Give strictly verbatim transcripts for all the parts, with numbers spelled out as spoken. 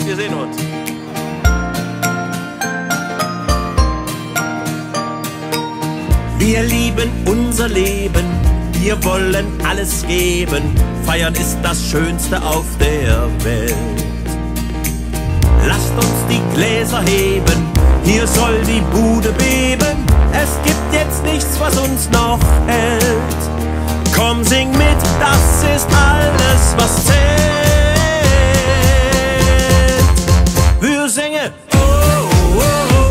wir sehen uns. Wir lieben unser Leben, wir wollen alles geben. Feiern ist das Schönste auf der Welt. Lasst uns die Gläser heben, hier soll die Bude beben. Es gibt jetzt nichts, was uns noch hält. Komm, sing mit, das ist alles, was zählt. Wir singen, oh, oh, oh.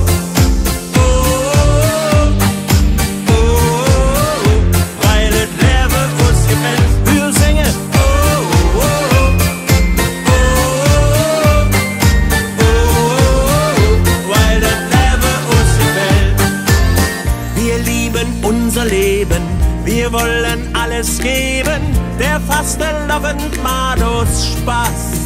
Unser Leben, wir wollen alles geben, der Fastelovend macht uns Spaß.